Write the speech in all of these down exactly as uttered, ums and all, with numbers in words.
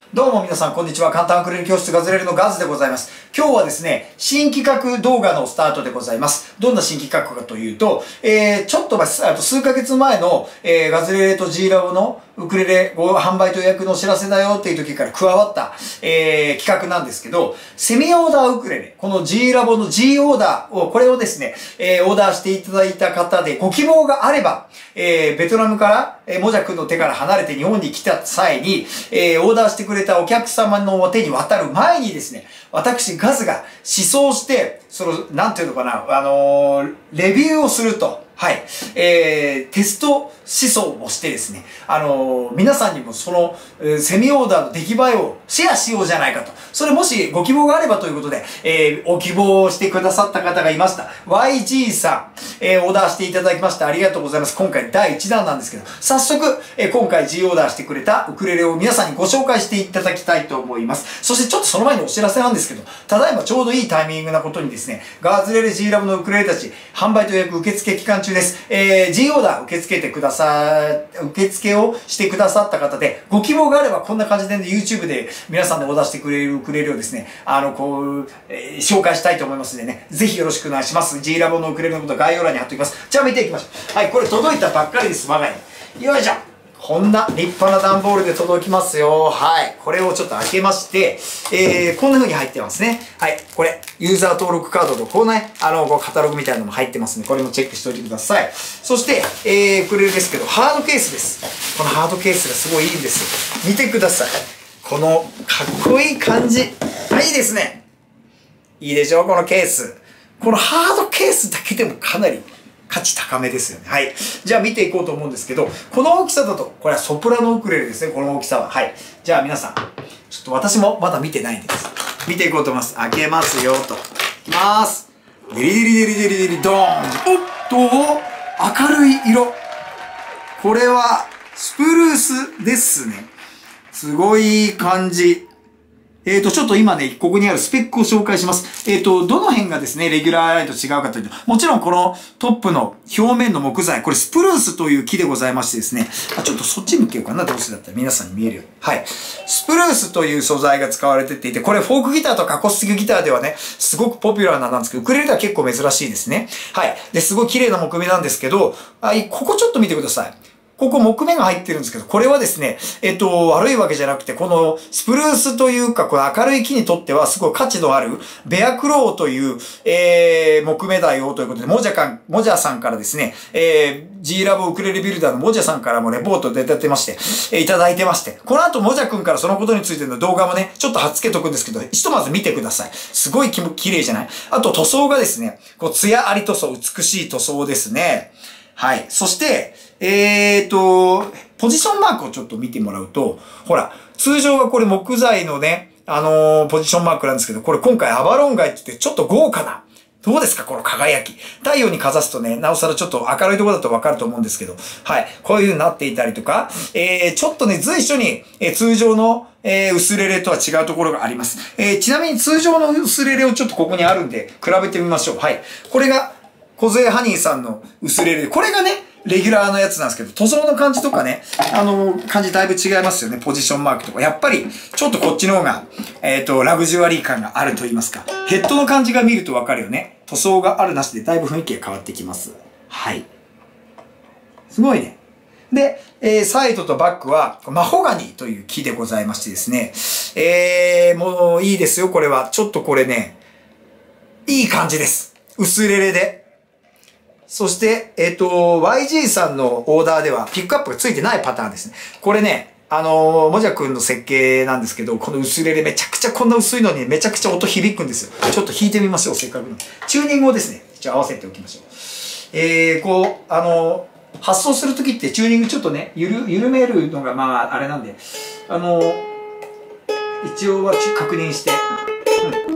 どうも皆さん、こんにちは。簡単ウクレレ教室ガズレレのガズでございます。今日はですね、新企画動画のスタートでございます。どんな新企画かというと、えー、ちょっと、ま、あと数ヶ月前の、えー、ガズレレと G ラボのウクレレご販売と予約のお知らせだよっていう時から加わった、えー、企画なんですけど、セミオーダーウクレレ、この G ラボの G オーダーを、これをですね、えー、オーダーしていただいた方でご希望があれば、えー、ベトナムから、えー、もじゃくんの手から離れて日本に来た際に、えー、オーダーしてくれたお客様の手に渡る前にですね、私、ガズが思想して、その、なんていうのかな、あのー、レビューをすると。はい。えー、テスト思想をしてですね、あのー、皆さんにもその、えー、セミオーダーの出来栄えをシェアしようじゃないかと。それもしご希望があればということで、えー、お希望してくださった方がいました。ワイジー さん、えー、オーダーしていただきました。ありがとうございます。今回だいいちだんなんですけど、早速、えー、今回 G オーダーしてくれたウクレレを皆さんにご紹介していただきたいと思います。そしてちょっとその前にお知らせなんですけど、ただいまちょうどいいタイミングなことにですね、ガーズレレ G ラボのウクレレたち、販売と予約受付期間中です。えー、G オーダー受け付けてくださ、受付をしてくださった方で、ご希望があればこんな感じで、ね、YouTube で皆さんでオーダーしてくれるウクレレをですね、あの、こう、えー、紹介したいと思いますのでね、ぜひよろしくお願いします。G ラボのウクレレのことは概要欄に貼っておきます。じゃあ見ていきましょう。はい、これ届いたばっかりです、我が家に。よいしょ。こんな立派な段ボールで届きますよ。はい。これをちょっと開けまして、えー、こんな風に入ってますね。はい。これ、ユーザー登録カードと、こうね、あの、こうカタログみたいなのも入ってますので、これもチェックしておいてください。そして、えー、ウクレレですけど、ハードケースです。このハードケースがすごいいいんですよ。見てください。この、かっこいい感じ。はい、いいですね。いいでしょう、このケース。このハードケースだけでもかなり、価値高めですよね。はい。じゃあ見ていこうと思うんですけど、この大きさだと、これはソプラノウクレレですね、この大きさは。はい。じゃあ皆さん、ちょっと私もまだ見てないんです。見ていこうと思います。開けますよ、と。いきまーす。デリデリデリデリデリドーン。おっと、明るい色。これは、スプルースですね。すごい感じ。えっと、ちょっと今ね、ここにあるスペックを紹介します。えっと、どの辺がですね、レギュラーライト違うかというと、もちろんこのトップの表面の木材、これスプルースという木でございましてですね、あ、ちょっとそっち向けようかな、どうせだったら皆さんに見えるように。はい。スプルースという素材が使われてていて、これフォークギターとかアコースティックギターではね、すごくポピュラーなんですけど、ウクレレでは結構珍しいですね。はい。で、すごい綺麗な木目なんですけど、あ、ここちょっと見てください。ここ木目が入ってるんですけど、これはですね、えっと、悪いわけじゃなくて、このスプルースというか、この明るい木にとってはすごい価値のある、ベアクローという、えー、木目だよということで、もじゃか、もじゃさんからですね、えー、G ラボウクレレビルダーのもじゃさんからもレポート出てまして、えー、いただいてまして、この後もじゃくんからそのことについての動画もね、ちょっと貼っつけとくんですけど、ひとまず見てください。すごいき綺麗じゃない？あと塗装がですね、こう、艶あり塗装、美しい塗装ですね。はい。そして、えーと、ポジションマークをちょっと見てもらうと、ほら、通常はこれ木材のね、あのー、ポジションマークなんですけど、これ今回アバロン街って言ってちょっと豪華な。どうですかこの輝き。太陽にかざすとね、なおさらちょっと明るいところだとわかると思うんですけど、はい。こういう風になっていたりとか、えー、ちょっとね、随所に、えー、通常の、えー、薄レレとは違うところがあります。えー、ちなみに通常の薄レレをちょっとここにあるんで、比べてみましょう。はい。これが、小杖ハニーさんの薄レレ。これがね、レギュラーのやつなんですけど、塗装の感じとかね、あの、感じだいぶ違いますよね。ポジションマークとか。やっぱり、ちょっとこっちの方が、えっと、ラグジュアリー感があると言いますか。ヘッドの感じが見るとわかるよね。塗装があるなしでだいぶ雰囲気が変わってきます。はい。すごいね。で、えー、サイドとバックは、マホガニーという木でございましてですね。えー、もういいですよ、これは。ちょっとこれね、いい感じです。薄レレで。そして、えっと、ワイジー さんのオーダーではピックアップがついてないパターンですね。これね、あのー、もじゃくんの設計なんですけど、この薄レレめちゃくちゃこんな薄いのにめちゃくちゃ音響くんですよ。ちょっと弾いてみましょう、せっかくの。チューニングをですね、一応合わせておきましょう。えー、こう、あのー、発送するときってチューニングちょっとね、ゆる、緩めるのがまあ、あれなんで、あのー、一応は確認して、うん。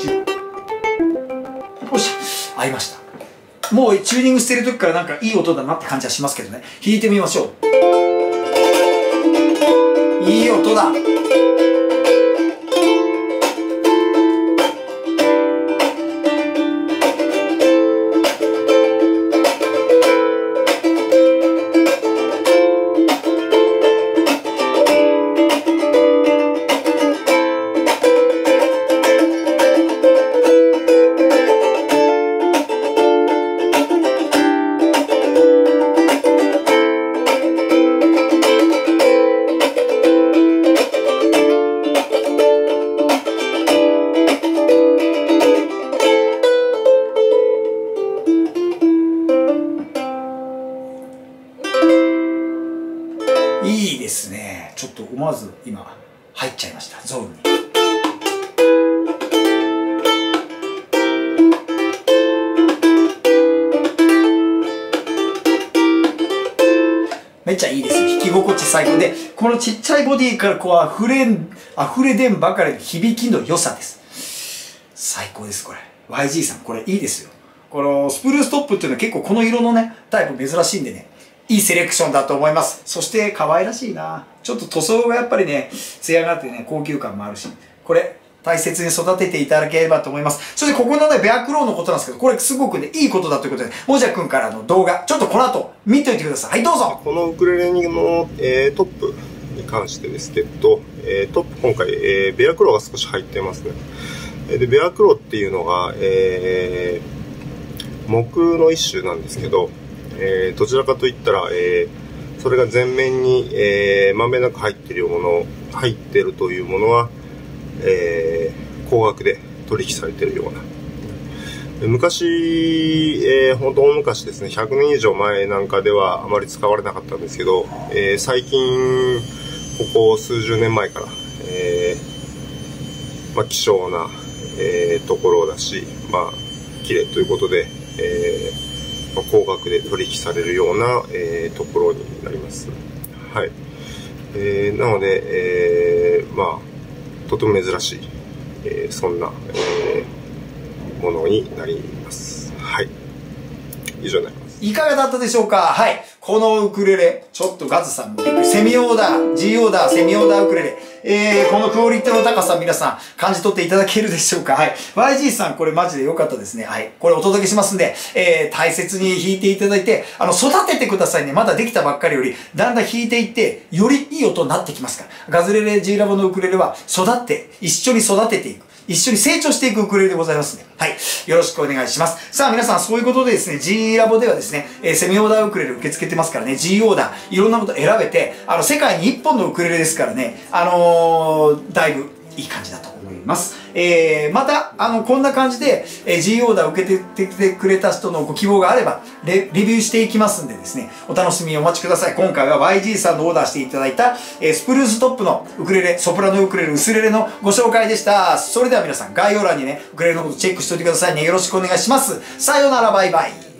よし、合いました。もうチューニングしてる時からなんかいい音だなって感じはしますけどね。弾いてみましょう。いい音だ。 いいですね。ちょっと思わず今入っちゃいました、ゾーンに。めっちゃいいですよ。弾き心地最高で、このちっちゃいボディからこう溢れん、溢れ出んばかりの響きの良さです。最高です、これ。ワイジー さん、これいいですよ。このスプルーストップっていうのは結構この色のね、タイプ珍しいんでね、いいセレクションだと思います。そして可愛らしいな。ちょっと塗装がやっぱりね、艶があってね、高級感もあるし、これ、大切に育てていただければと思います。そしてここのね、ベアクローのことなんですけど、これすごくね、いいことだということで、もじゃくんからの動画、ちょっとこの後、見ておいてください。はい、どうぞ。 このウクレレの、えー、トップに関してですけど、えー、トップ今回、えー、ベアクローが少し入ってますね。で、ベアクローっていうのが、えー、木の一種なんですけど、えー、どちらかといったら、えー、それが全面に、えー、まんべんなく入っているもの、入っているというものは、えー、高額で取引されているような。昔、えー、本当大昔ですね、ひゃくねん以上前なんかではあまり使われなかったんですけど、えー、最近、ここ数十年前から、えー、まあ、希少な、えー、ところだし、まあ、綺麗ということで、えーまあ、高額で取引されるような、えー、ところになります。はい。えー、なので、えー、まあ、とても珍しい、えー、そんな、えー、ものになります。はい。以上になります。 いかがだったでしょうか？はい。このウクレレ、ちょっとガズさんもびっくり。セミオーダー、G オーダー、セミオーダーウクレレ。えー、このクオリティの高さ皆さん感じ取っていただけるでしょうか？はい。ワイジー さん、これマジで良かったですね。はい。これお届けしますんで、えー、大切に弾いていただいて、あの、育ててくださいね。まだできたばっかりより、だんだん弾いていって、よりいい音になってきますから。ガズレレ G ラボのウクレレは育って、一緒に育てていく。一緒に成長していくウクレレでございますね。はい。よろしくお願いします。さあ皆さん、そういうことでですね、G ラボではですね、えー、セミオーダーウクレレ受け付けてますからね、G オーダー、いろんなこと選べて、あの、世界に一本のウクレレですからね、あのー、だいぶいい感じだと思います。えー、また、あの、こんな感じで、えー、G オーダー受けててくれた人のご希望があればレ、レビューしていきますんでですね、お楽しみにお待ちください。今回は ワイジー さんのオーダーしていただいた、えー、スプルーストップのウクレレ、ソプラノウクレレ、ウスレレのご紹介でした。それでは皆さん、概要欄にね、ウクレレのことチェックしておいてくださいね。よろしくお願いします。さようなら、バイバイ。